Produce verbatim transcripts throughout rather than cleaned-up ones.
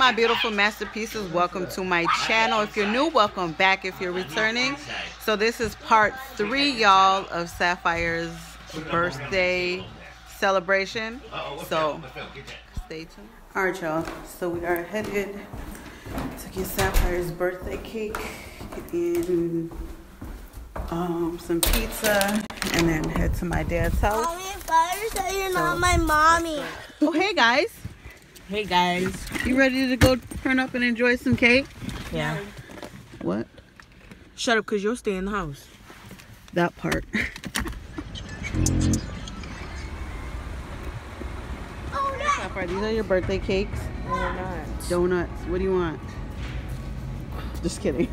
my beautiful masterpieces, welcome to my channel. If you're new, welcome back if you're returning. So this is part three, y'all, of Sapphire's birthday celebration. So stay tuned. All right, y'all, so we are headed to get Sapphire's birthday cake and um, some pizza, and then head to my dad's house. Mommy, Fire said you're so, not my mommy. Oh, hey guys. Hey guys. You ready to go turn up and enjoy some cake? Yeah. What? Shut up, because you'll stay in the house. That part. Oh, no. These are your birthday cakes. No, they're not. Donuts. What do you want? Just kidding.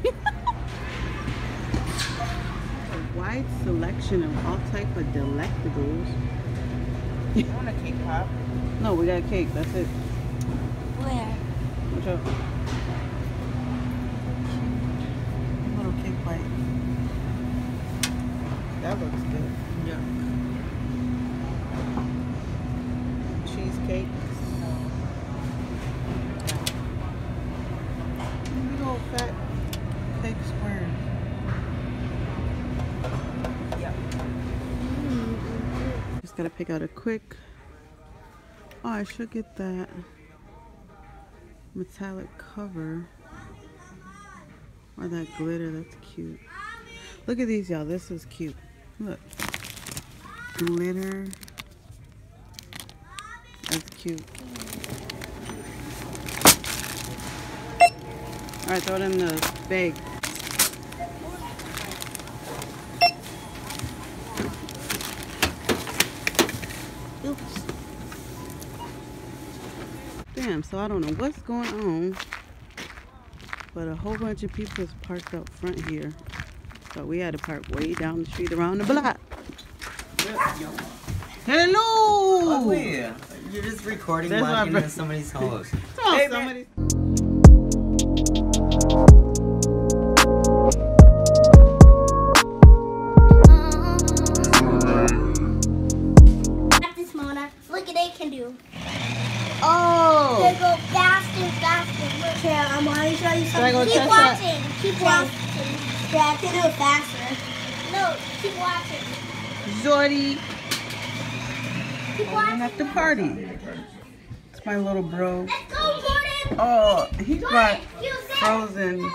A wide selection of all type of delectables. You want a cake pop? No, we got cake. That's it. Where? Watch out. Little cake bite. That looks good. Yeah. Cheesecake. Big old fat cake squares. Yeah. Just gotta pick out a quick. Oh, I should get that metallic cover or that glitter. That's cute. Look at these, y'all. This is cute. Look, glitter. That's cute. All right, throw it in the bag. Oops. Damn, so I don't know what's going on, but a whole bunch of people is parked up front here. So we had to park way down the street around the block. Hello! Oh, wait. You're just recording That's walking my into somebody's house. Oh, Hey, somebody. This Mona. Look at they can do. Oh! They go fast and faster. Look here, I'm going to show you Should I something. go Keep test watching. Keep watching. Yeah, I can do it faster. No, keep watching. Jordy, Keep I'm watching. at the party. It's my little bro. Let's go, Jordan. Oh, he brought You said- frozen.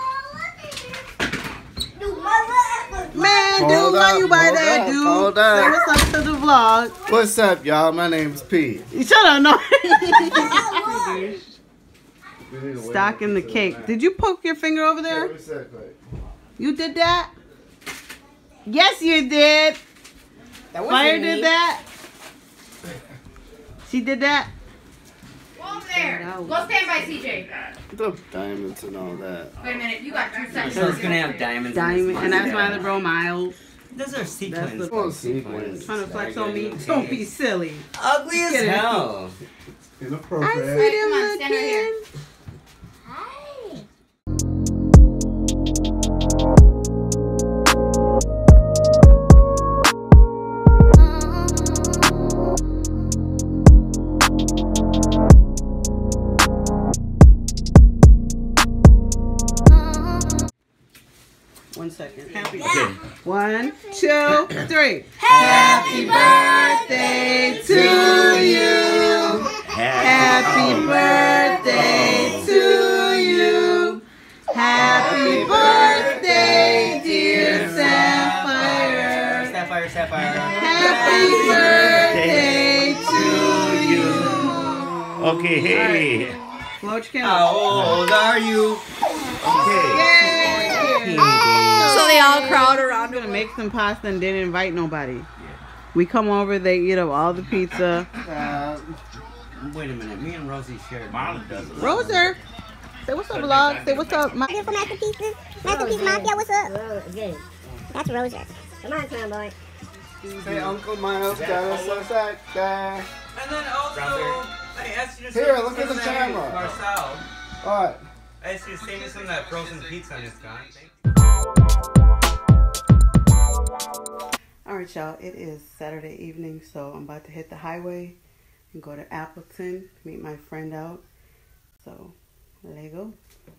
Dude, my leg was- Man, dude, Hold why up, you buy hold that, up, dude? hold Say up. what's up to the vlog. What's up, y'all? My name's Pete. Shut up, no. Oh, Lord. Stocking the cake. Did you poke your finger over there? You did that? Yes, you did. That wasn't Fire me. did that. She did that. Go over there. Go stand by C J. The diamonds and all that. Wait a minute. You got two seconds. So it's gonna have diamonds. in Diamond, this and that's one. my other bro, Miles. Those are sequins. the- Oh, sequins. Trying to flex on me. Don't be silly. Ugly as Get it. hell. I Inappropriate. see Alright, them come on, stand right here. looking. Hi. One second. Happy. Okay. One, two, three. Happy Birthday to you. Happy birthday to you. Happy birthday, dear Sapphire. Sapphire, Sapphire. Happy birthday to you. Okay, hey. Blow your candle. How old are you? Okay. Yay! So they all crowd around. I'm gonna make some pasta and didn't invite nobody. We come over, they eat up all the pizza. Uh, Wait a minute. Me and Rosie shared. Mom does it. Roser, say what's up, vlog. Say what's up, my. Beautiful masterpieces. Masterpiece Mafia, what's up? That's Rosa. Come on, clown boy. say Uncle Miles got us a sack there. And then also, I asked you to Here, save me look some at the of that- camera. Marcel. What? I asked you to save me some of that frozen pizza and it's gone. Alright, y'all, it is Saturday evening, so I'm about to hit the highway and go to Appleton, meet my friend out. So Lego.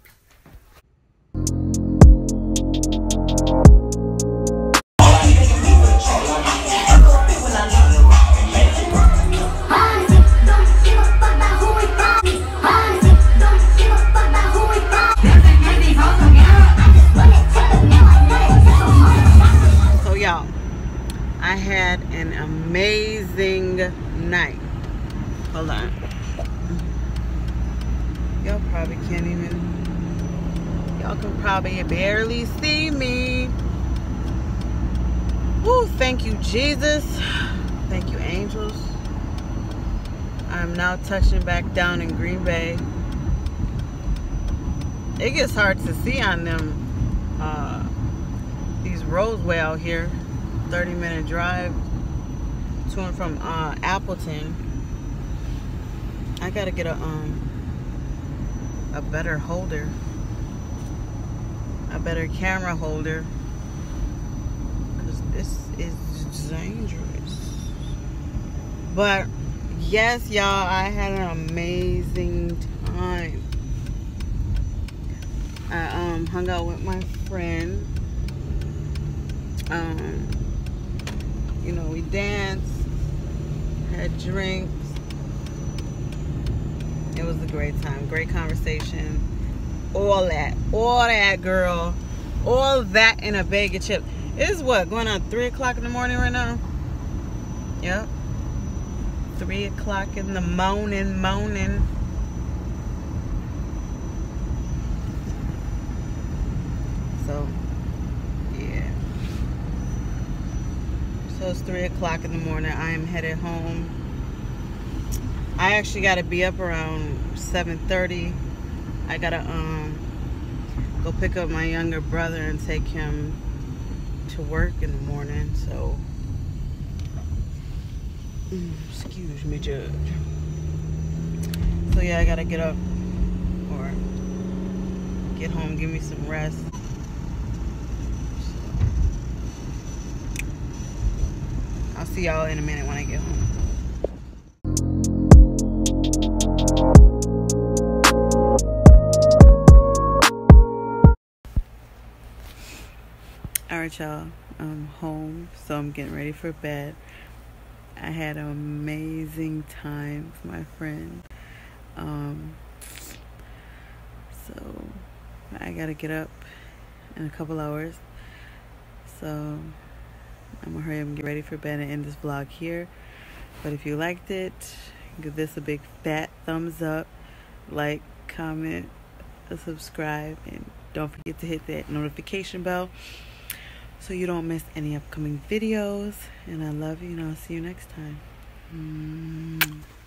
So y'all, I had an amazing night. Hold on. Y'all probably can't even, y'all can probably barely see me. Woo, thank you, Jesus. Thank you, angels. I'm now touching back down in Green Bay. It gets hard to see on them, uh, these roads way out here. thirty minute drive to and from uh, Appleton. I gotta get a um a better holder, a better camera holder, because this is dangerous. But yes, y'all, I had an amazing time. I um hung out with my friend. Um, you know, we danced, had drinks. It was a great time, great conversation, all that, all that, girl, all that in a bag of chips. It's what, going on three o'clock in the morning right now? Yep, three o'clock in the morning, morning. So, yeah. So it's three o'clock in the morning. I am headed home. I actually got to be up around seven thirty. I got to um go pick up my younger brother and take him to work in the morning. So, excuse me, Judge. So yeah, I got to get up or get home, give me some rest. I'll see y'all in a minute when I get home. Alright, y'all, I'm home, so I'm getting ready for bed. I had an amazing time with my friend. Um, so I gotta get up in a couple hours. So I'm gonna hurry up and get ready for bed and end this vlog here. But if you liked it, give this a big fat thumbs up, like, comment, subscribe, and don't forget to hit that notification bell so you don't miss any upcoming videos. And I love you, and I'll see you next time. Mm.